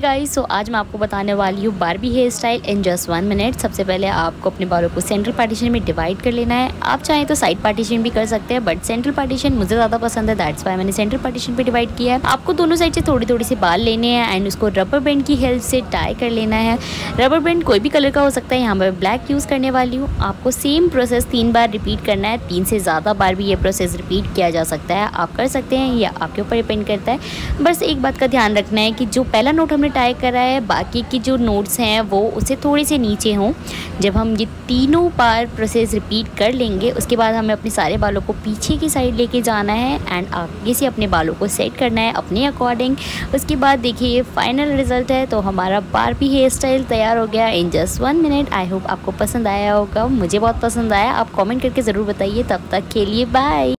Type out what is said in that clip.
Guys, सो आज मैं आपको बताने वाली हूँ Barbie hair style in just 1 minute. सबसे पहले आपको अपने बालों को सेंट्रल पार्टीशन में डिवाइड कर लेना है। आप चाहें तो साइड पार्टीशन भी कर सकते हैं, बट सेंट्रल पार्टीशन मुझे ज़्यादा पसंद है, दैट्स वाई मैंने सेंट्रल पार्टीशन पे डिवाइड किया है। आपको दोनों साइड से थोड़ी थोड़ी से बाल लेने हैं एंड उसको रबर बैंड की हेल्प से टाई कर लेना है। रबर बैंड कोई भी कलर का हो सकता है, यहाँ पर ब्लैक यूज़ करने वाली हूँ। आपको सेम प्रोसेस 3 बार रिपीट करना है, 3 से ज़्यादा बार भी ये प्रोसेस रिपीट किया जा सकता है। आप कर सकते हैं या आपके ऊपर डिपेंड करता है। बस एक बात का ध्यान रखना है कि जो पहला नोट हमने टाई करा है, बाकी की जो नोट्स हैं वो उससे थोड़े से नीचे हों। जब हम ये तीनों बार प्रोसेस रिपीट कर लेंगे, उसके बाद हमें अपने सारे बालों को पीछे की साइड लेके जाना है एंड आगे से अपने बालों को सेट करना है अपने अकॉर्डिंग। उसके बाद देखिए ये फाइनल रिजल्ट है। तो हमारा बारबी हेयर स्टाइल तैयार हो गया in just 1 minute. I hope आपको पसंद आया होगा, मुझे बहुत पसंद आया। आप कॉमेंट करके ज़रूर बताइए। तब तक के लिए बाय।